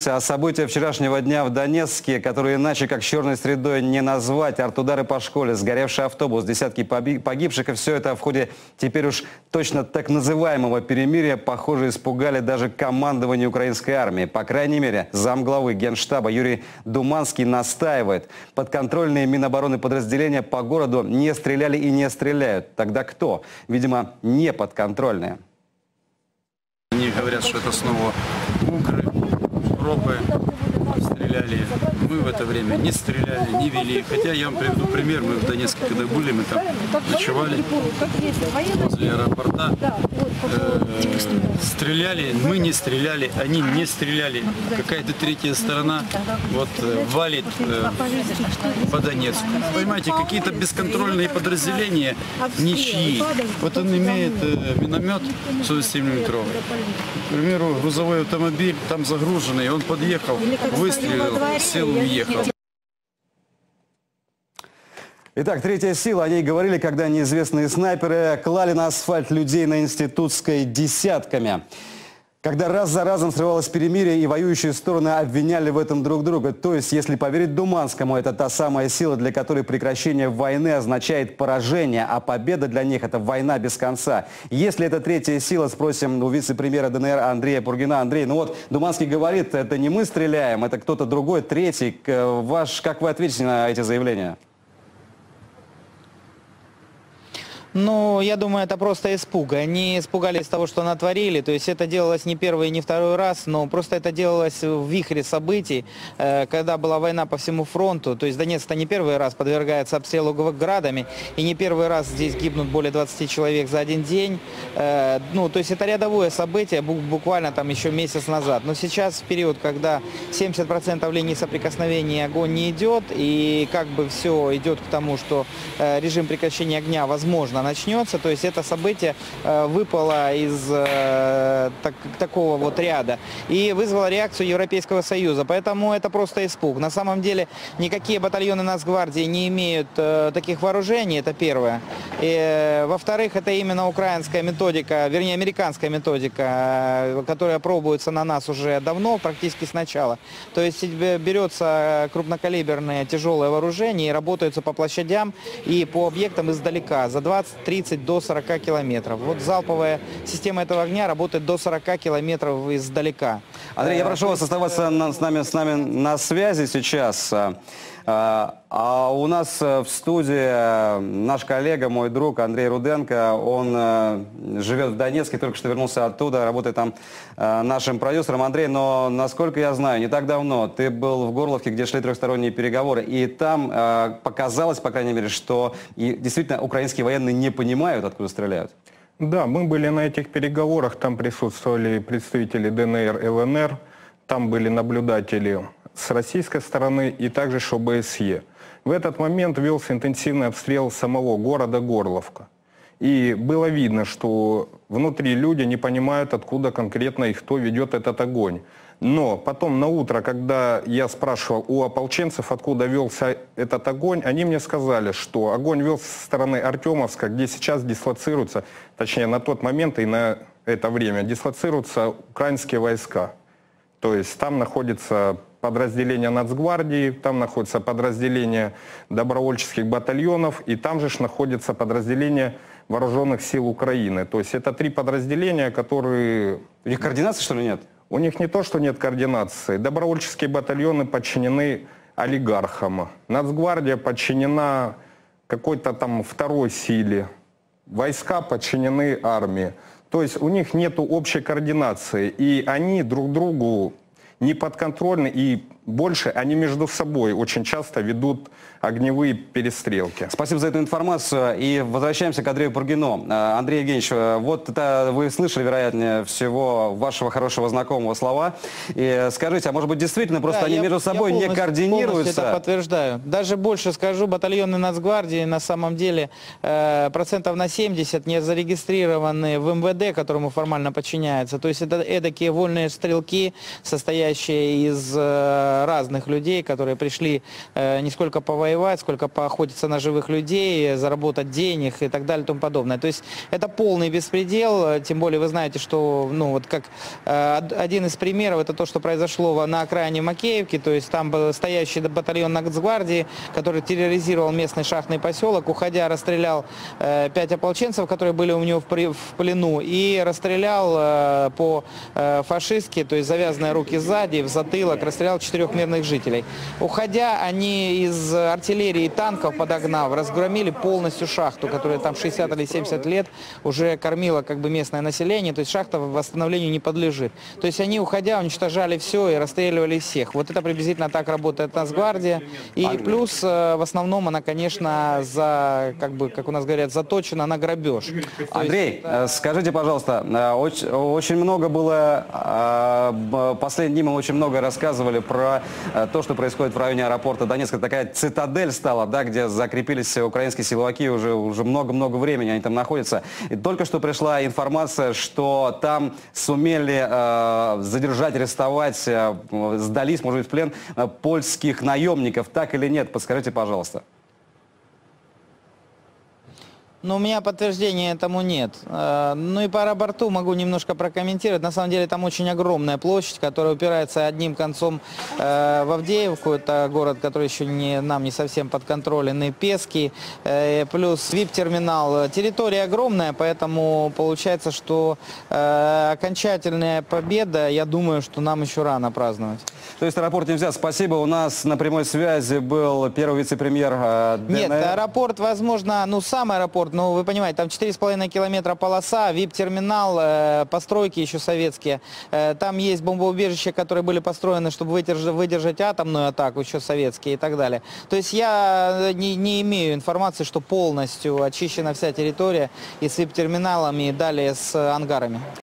А события вчерашнего дня в Донецке, которые иначе как черной средой не назвать, артудары по школе, сгоревший автобус, десятки погибших, и все это в ходе теперь уж точно так называемого перемирия, похоже, испугали даже командование украинской армии. По крайней мере, замглавы Генштаба Юрий Думанский настаивает. Подконтрольные Минобороны подразделения по городу не стреляли и не стреляют. Тогда кто? Видимо, не подконтрольные. Они говорят, что это снова укры, ропы стреляли. Мы в это время не стреляли, не вели. Хотя я вам приведу пример. Мы в Донецке, когда были, мы там ночевали возле аэропорта. Стреляли, мы не стреляли, они не стреляли. Какая-то третья сторона вот валит по Донецку. Понимаете, какие-то бесконтрольные подразделения, ничьи. Вот он имеет миномет 107-мм. К примеру, грузовой автомобиль там загруженный, он подъехал, выстрелил, сел, уехал. Итак, третья сила. О ней говорили, когда неизвестные снайперы клали на асфальт людей на Институтской десятками. Когда раз за разом срывалось перемирие, и воюющие стороны обвиняли в этом друг друга. То есть, если поверить Думанскому, это та самая сила, для которой прекращение войны означает поражение, а победа для них – это война без конца. Если это третья сила, спросим у вице-премьера ДНР Андрея Пургина. Андрей, ну вот Думанский говорит, это не мы стреляем, это кто-то другой, третий. Как вы ответите на эти заявления? Ну, я думаю, это просто испуг. Они испугались того, что натворили. То есть это делалось не первый и не второй раз, но просто это делалось в вихре событий, когда была война по всему фронту. То есть Донецк-то не первый раз подвергается обстрелу градами, и не первый раз здесь гибнут более 20 человек за один день. Ну, то есть это рядовое событие, буквально там еще месяц назад. Но сейчас, в период, когда 70% линий соприкосновения огонь не идет, и как бы все идет к тому, что режим прекращения огня, возможно, начнется, то есть это событие выпало из такого вот ряда и вызвало реакцию Европейского Союза, поэтому это просто испуг. На самом деле никакие батальоны Нацгвардии не имеют таких вооружений, это первое. И, во-вторых, это именно украинская методика, вернее американская методика, которая пробуется на нас уже давно, практически с начала. То есть берется крупнокалиберное тяжелое вооружение и работается по площадям и по объектам издалека за 20-30 до 40 километров. Вот залповая система этого огня работает до 40 километров издалека. Андрей, я прошу вас оставаться с нами на связи сейчас. А у нас в студии наш коллега, мой друг Андрей Руденко. Он живет в Донецке, только что вернулся оттуда, работает там нашим продюсером. Андрей, но насколько я знаю, не так давно ты был в Горловке, где шли трехсторонние переговоры, и там показалось, по крайней мере, что действительно украинские военные не понимают, откуда стреляют. Да, мы были на этих переговорах, там присутствовали представители ДНР, ЛНР, там были наблюдатели с российской стороны и также ШОБСЕ. В этот момент велся интенсивный обстрел самого города Горловка. И было видно, что внутри люди не понимают, откуда конкретно и кто ведет этот огонь. Но потом на утро, когда я спрашивал у ополченцев, откуда велся этот огонь, они мне сказали, что огонь велся со стороны Артемовска, где сейчас дислоцируются, точнее на тот момент и на это время, дислоцируются украинские войска. То есть там находится подразделение Нацгвардии, там находится подразделение добровольческих батальонов, и там же находится подразделение Вооруженных сил Украины. То есть это три подразделения, которые... У них координации, что ли, нет? У них не то, что нет координации. Добровольческие батальоны подчинены олигархам. Нацгвардия подчинена какой-то там второй силе. Войска подчинены армии. То есть у них нет общей координации. И они друг другу не подконтрольны, и больше они между собой очень часто ведут огневые перестрелки. Спасибо за эту информацию. И возвращаемся к Андрею Пургину. Андрей Евгеньевич, вот это вы слышали, вероятнее всего, вашего хорошего знакомого слова. И скажите, а может быть действительно просто они между собой не координируются? Я это подтверждаю. Даже больше скажу, батальоны Нацгвардии на самом деле процентов на 70 не зарегистрированы в МВД, которому формально подчиняется. То есть это эдакие вольные стрелки, состоящие из разных людей, которые пришли не сколько повоевать, сколько поохотиться на живых людей, заработать денег и так далее и тому подобное. То есть это полный беспредел, тем более вы знаете, что, ну, вот как один из примеров, это то, что произошло на окраине Макеевки, то есть там был стоящий батальон Нацгвардии, который терроризировал местный шахтный поселок, уходя расстрелял 5 ополченцев, которые были у него в плену, и расстрелял по-фашистски, то есть завязанные руки сзади, в затылок, расстрелял 4 мирных жителей. Уходя, они из артиллерии и танков, подогнав, разгромили полностью шахту, которая там 60 или 70 лет уже кормила как бы местное население, то есть шахта восстановлению не подлежит. То есть они, уходя, уничтожали все и расстреливали всех. Вот это приблизительно так работает Нацгвардия. И плюс, в основном, она, конечно, как у нас говорят, заточена на грабеж. Андрей, скажите, пожалуйста, очень много было, последние дни мы очень много рассказывали про то, что происходит в районе аэропорта Донецка. Такая цитадель стала, да, где закрепились украинские силовики уже много-много времени, они там находятся. И только что пришла информация, что там сумели задержать, арестовать, сдались, может быть, в плен польских наемников. Так или нет? Подскажите, пожалуйста. Но у меня подтверждения этому нет. Ну и по аэропорту могу немножко прокомментировать. На самом деле там очень огромная площадь, которая упирается одним концом в Авдеевку. Это город, который еще нам не совсем подконтролен, и Пески, плюс VIP-терминал. Территория огромная, поэтому получается, что окончательная победа, я думаю, что нам еще рано праздновать. То есть аэропорт нельзя. Спасибо. У нас на прямой связи был первый вице-премьер ДНР. Нет, аэропорт, возможно, ну сам аэропорт, но вы понимаете, там 4,5 километра полоса, VIP-терминал, постройки еще советские. Там есть бомбоубежища, которые были построены, чтобы выдержать атомную атаку, еще советские и так далее. То есть я не имею информации, что полностью очищена вся территория и с VIP-терминалами, и далее с ангарами.